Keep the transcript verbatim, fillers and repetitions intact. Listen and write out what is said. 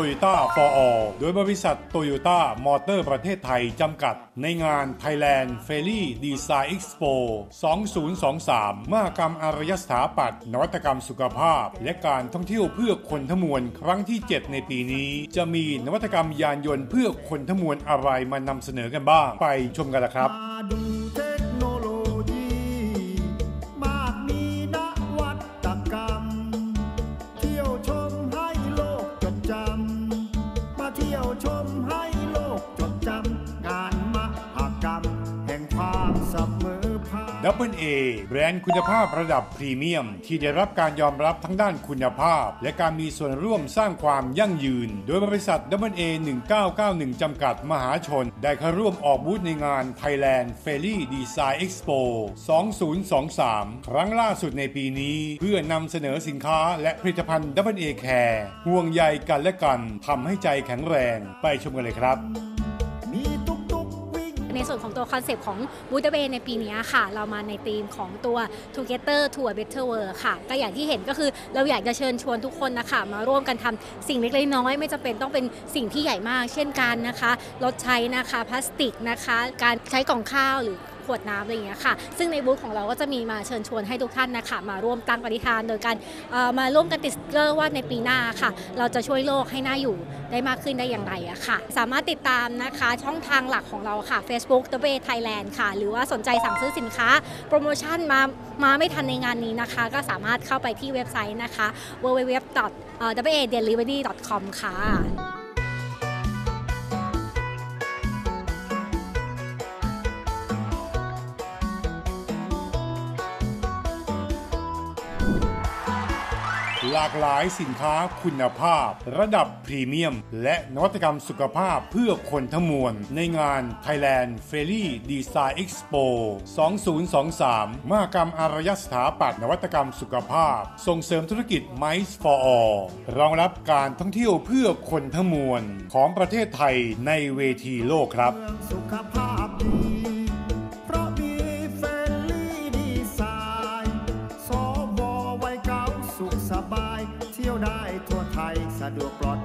Toyota for All โดยบริษัท Toyota Motor ประเทศไทยจำกัดในงาน Thailand Ferry Design Expo สองพันยี่สิบสาม มหกรรมอารยสถาปัตย์นวัตกรรมสุขภาพและการท่องเที่ยวเพื่อคนทั้งมวลครั้งที่ เจ็ด ในปีนี้จะมีนวัตกรรมยานยนต์เพื่อคนทั้งมวลอะไรมานำเสนอกันบ้างไปชมกันละครับดับเบิลเอ แบรนด์คุณภาพระดับพรีเมียมที่ได้รับการยอมรับทั้งด้านคุณภาพและการมีส่วนร่วมสร้างความยั่งยืนโดยบริษัท ดับเบิลเอ หนึ่งเก้าเก้าหนึ่ง จำกัดมหาชนได้เข้าร่วมออกบูธในงาน Thailand Ferry Design Expo สองพันยี่สิบสาม ครั้งล่าสุดในปีนี้เพื่อนำเสนอสินค้าและผลิตภัณฑ์ ดับเบิลเอ Care ห่วงใยกันและกันทำให้ใจแข็งแรงไปชมกันเลยครับในส่วนของตัวคอนเซปต์ของบูธเบในปีนี้ค่ะเรามาในธีมของตัว Together to a Better World ค่ะก็อย่างที่เห็นก็คือเราอยากจะเชิญชวนทุกคนนะคะมาร่วมกันทำสิ่งเล็กๆน้อยๆไม่จำเป็นต้องเป็นสิ่งที่ใหญ่มากเช่นกันนะคะลดใช้นะคะพลาสติกนะคะการใช้กล่องข้าวหรือขวดน้ำอะไรอย่างเงี้ยค่ะซึ่งในบูธของเราก็จะมีมาเชิญชวนให้ทุกท่านนะคะมาร่วมตั้งปณิธานโดยการมาร่วมกันติดสติ๊กเกอร์ว่าในปีหน้าค่ะเราจะช่วยโลกให้น่าอยู่ได้มากขึ้นได้อย่างไรอะค่ะสามารถติดตามนะคะช่องทางหลักของเราค่ะ Facebook ดับเบิลเอ Thailand ค่ะหรือว่าสนใจสั่งซื้อสินค้าโปรโมชั่นมามาไม่ทันในงานนี้นะคะก็สามารถเข้าไปที่เว็บไซต์นะคะ ดับเบิลยู ดับเบิลยู ดับเบิลยู ดอท ดับเบิลเอ เดลิเวอรี่ ดอท คอม ค่ะหลากหลายสินค้าคุณภาพระดับพรีเมียมและนวัตกรรมสุขภาพเพื่อคนทั้งมวลในงาน Thailand Ferry Design Expo สองพันยี่สิบสาม มหกรรมอารยสถาปัตย์นวัตกรรมสุขภาพส่งเสริมธุรกิจ Mice for All รองรับการท่องเที่ยวเพื่อคนทั้งมวลของประเทศไทยในเวทีโลกครับสุขภาพดีสบายเที่ยวได้ทั่วไทยสะดวกปลอด